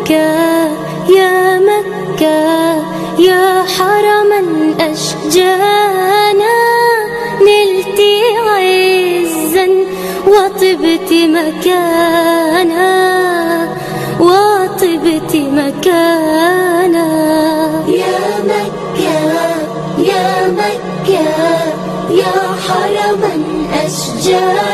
مكة يا مكة يا حرما أشجانا، نلت عزا وطبت مكانا، وطبت مكانا. يا مكة يا مكة يا حرما أشجانا،